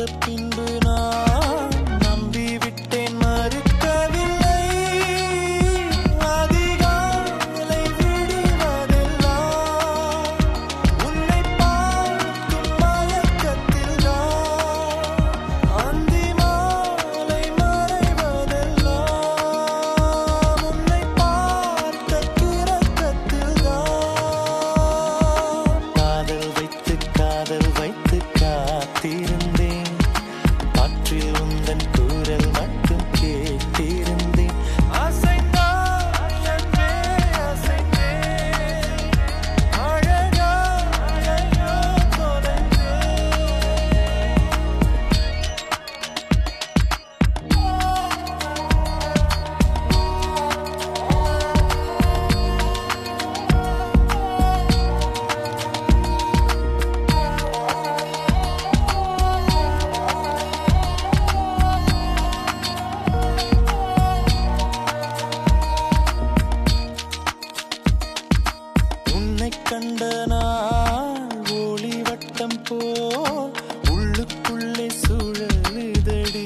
பின்பு நான் நம்பிவிட்டேன் மறுக்கவில்லை அதிகாலை விடுவதெல்லாம் உன்னை பார்க்கும் மயக்கத்தில் தான் அந்தி மாலை மறைவதெல்லாம் உன்னை பார்த்த கிறக்கத்தில் தான் காதல் வைத்து காதல் வைத்து காத்திருந்தேன் காற்றில் உந்தன் குரல் மட்டும் கேட்டிருந்தேன் அசைந்தாய் அன்பே அசைந்தேன் அழகாயோ தொலைந்தேன் உன்னை கண்ட நாள் ஒளி வட்டம் போல் உள்ளுக்குள்ளே சுழலுதடி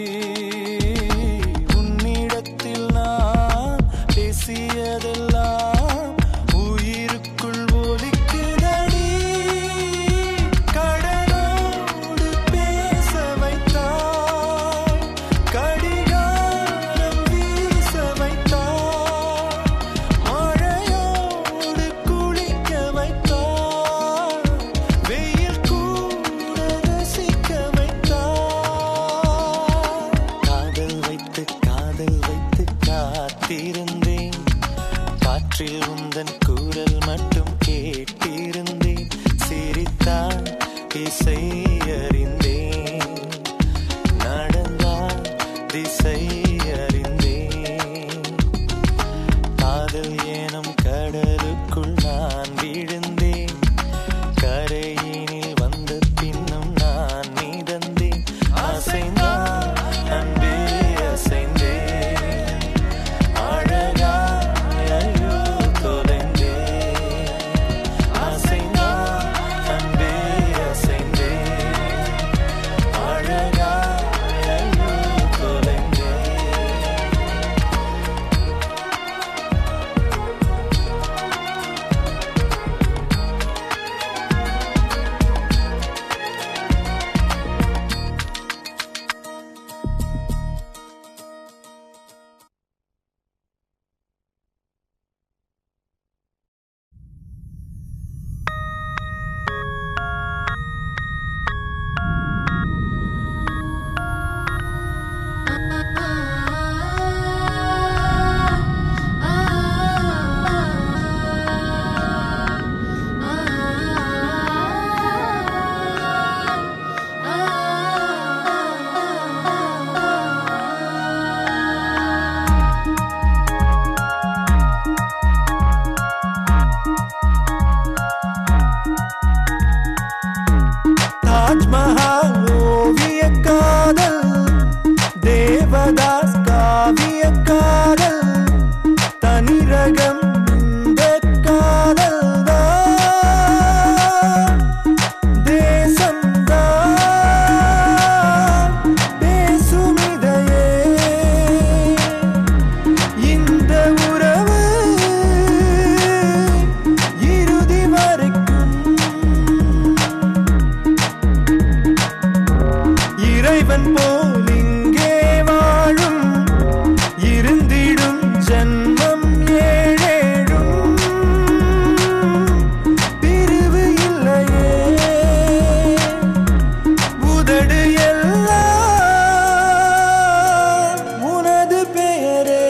உன்னிடத்தில் நான் பேசியதெல்லாம் உயிருக்குள் ஒலிக்குதடி கடலோடு பேச வைத்தாய் கடிகாரம் வீச வைத்தாய் மழையோடு குளிக்க வைத்தாய் வெயில் கூட ரசிக்க வைத்தாய் காதல் வைத்து காதல் வைத்து காத்திருந்தேன் காற்றில் உந்தன் குரல் மட்டும் கேட்டிருந்தேன் சிரித்தான் இசை அறிந்தேன் நடந்தான் திசை அறிந்தேன் காதல் எனும் கடலுக்குள் நான் விழுந்தேன் கரையினில் வந்த பின்னும் நான் மிதந்தேன் அசைந்தான் அன்பே அசைந்தேன் அழகாயோ தொலைந்தேன் அசைந்தான் அன்பே அசைந்தேன் அழகாயோ தொலைந்தேன் தாஜ்மஹால் ஓவிய காதல் தேவதாஸ் காவிய காதல் தனிரகம் இந்த காதல் தான் தேசம்தான் பேசும் இதையே இந்த உறவு இறுதி வரைக்கும் இறைவன் போல் இங்கே வாழும் இருந்திடும் ஜன்மம் ஏழேழும் பிரிவு இல்லையே உதடு எல்லாம் உனது பெயரே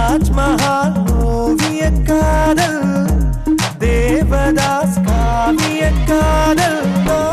தாஜ்மஹால் ஓவிய காதல் தேவதாஸ் காவிய காதல்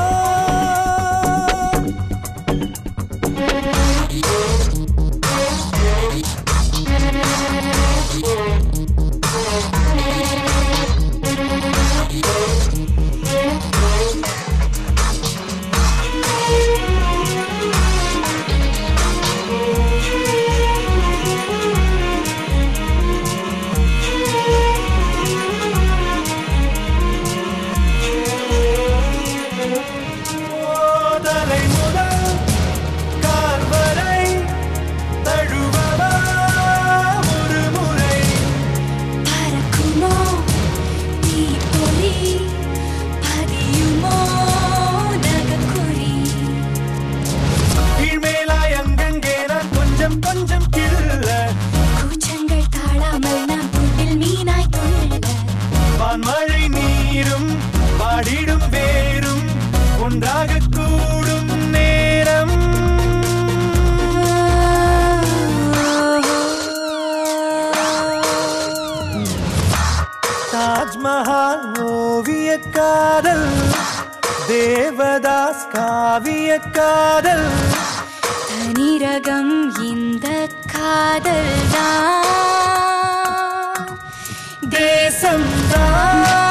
தலை முதல் கால் வரை தழுவவா ஒரு முறை பறக்குமோ தீப்பொறி பதியுமோ நகக்குறி கீழ்மேலாய் அங்கங்கே நான் கொஞ்சம் கொஞ்சம் கிள்ள கூச்சங்கள் தாழாமல் நாம் கூட்டில் மீனாய் துள்ள வான்மழை நீரும் வாடிடும் வேரும் ஒன்றாக கூடும் நேரம் தாஜ்மஹால் ஓவிய காதல் தேவதாஸ் காவிய காதல் தனிரகம் இந்த காதல் தான் தேசம் தான்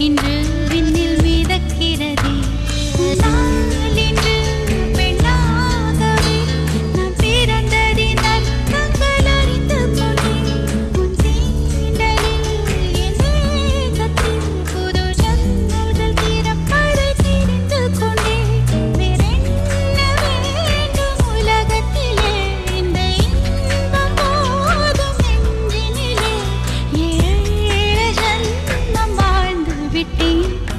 இன்று விண்ணில் மிதக்கிறதே நான் இன்று பெண்ணாகவே நான் பிறந்ததின் அர்த்தங்கள் அறிந்து கொண்டேன் உன் தீண்டலில் என் தேகத்தில் புது ஜன்னல்கள் திறப்பதை தெரிந்து கொண்டேன் வேறென்ன வேண்டும் உலகத்திலே இந்த இன்பம் போதும் நெஞ்சினிலே ஏழு ஜன்மம் வாழ்ந்து விட்டேன்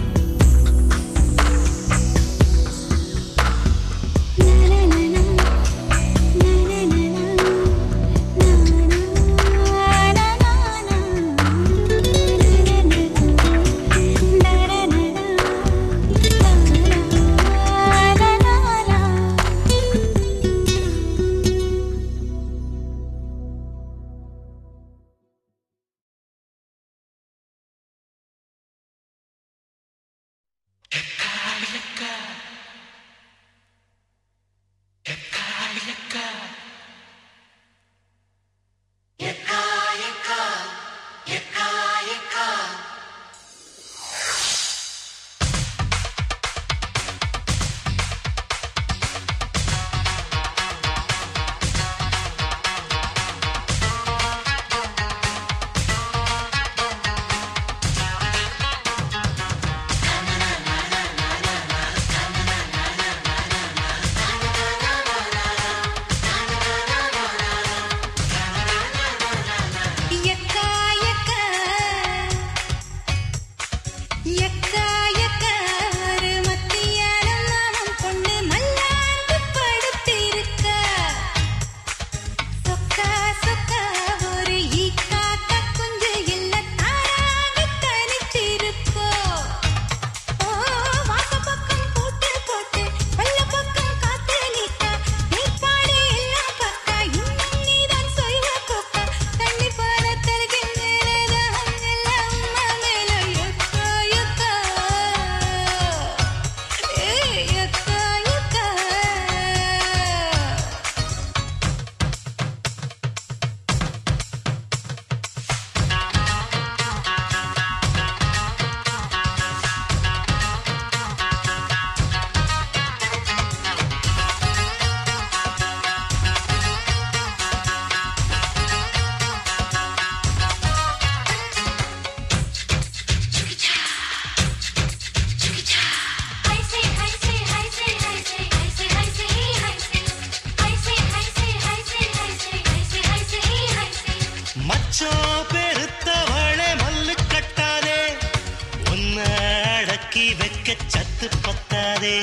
சத்து பத்தாதே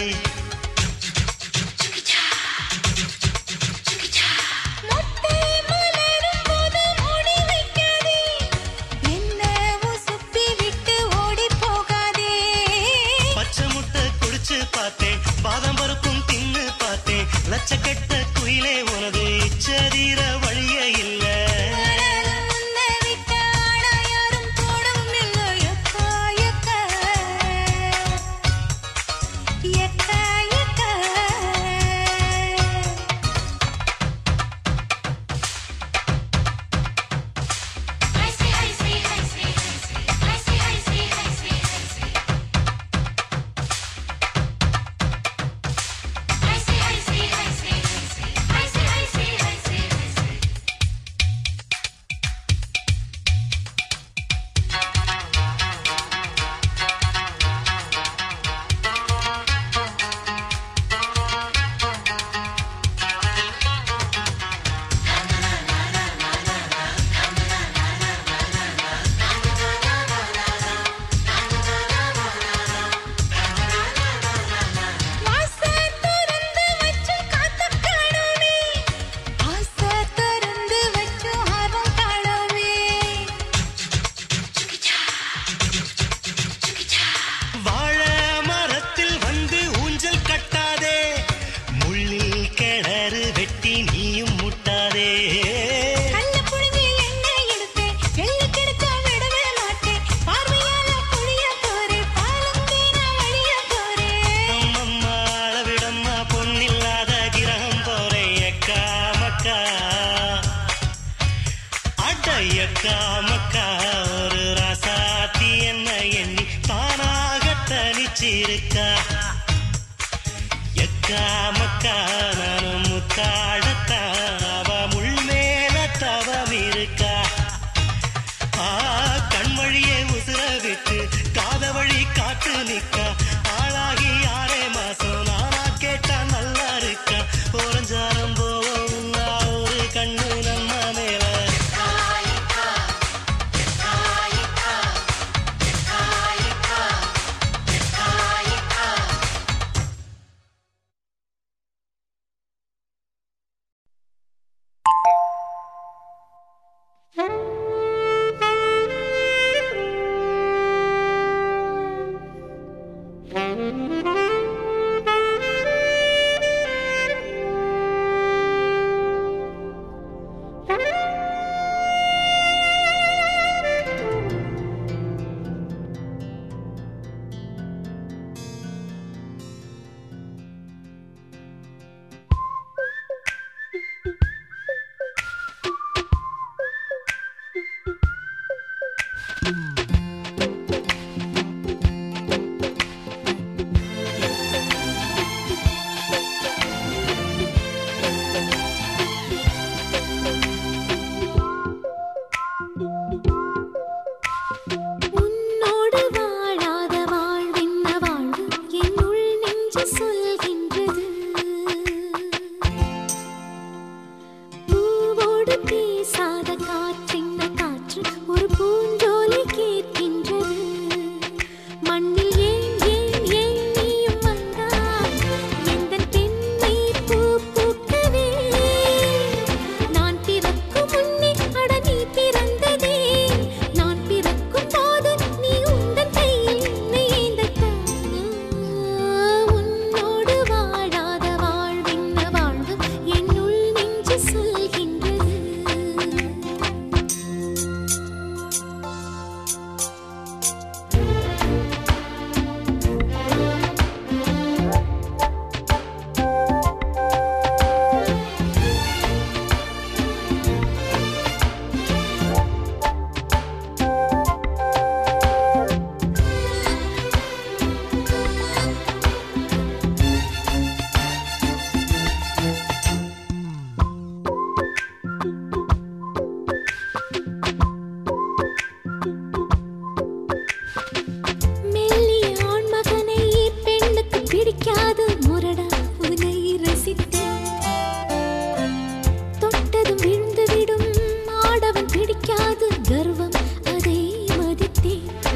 பச்சை முட்டை குடிச்சு பார்த்தேன் பாதாம் பருப்பும் தின்னு பார்த்தேன் லட்சக்கட்ட குயிலே உனது இச்சரீர வழியே இல்ல எக்கா வச்சிருக்கா எக்கா மக்கா நானும் முத்தாடத்தா அவ முள் மேல தவம் இருக்கா ஆ கண் வழியே உசுர விட்டு காத வழி காத்து நிக்கா ஆளாகி ஆறே மாசம் நானா கேட்டா நல்லா இருக்கா ஓரஞ்சாரம் போவோம் ஒரு கண்ணு நம்ம மேல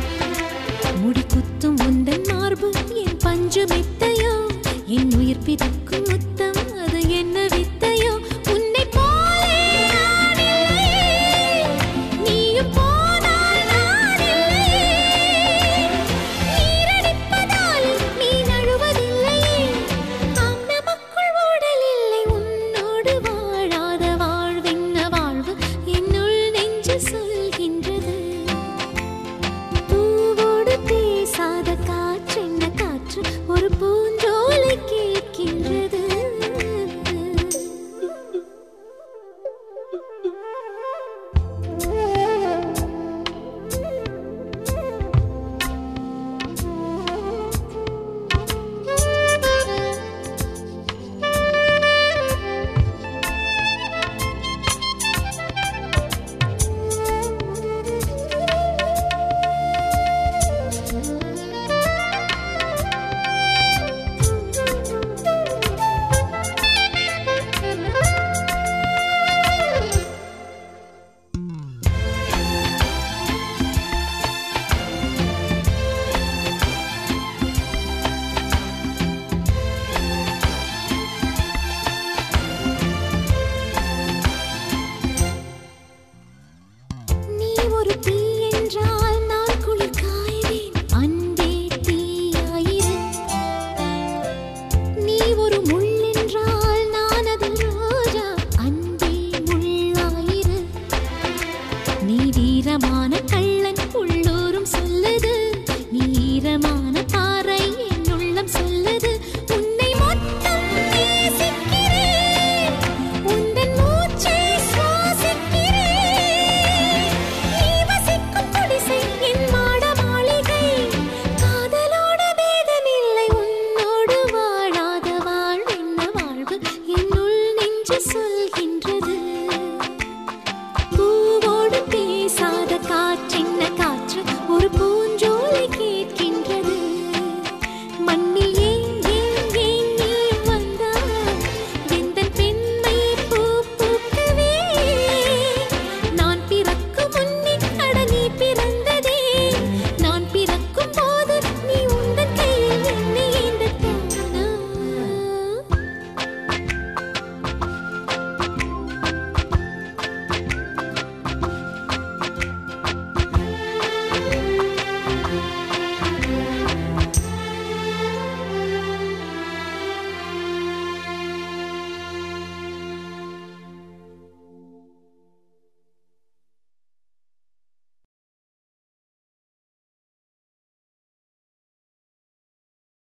முடி குத்தும் உந்தன் மார்பு என் பஞ்சு மெத்தையோ என் உயிர் பிரித்து